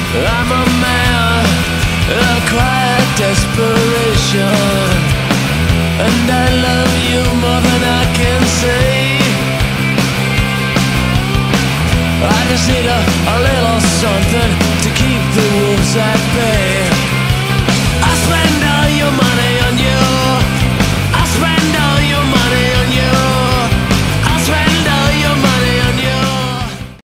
I'm a man of quiet desperation, and I love you more than I can say. I just need a little something to keep the wolves at bay.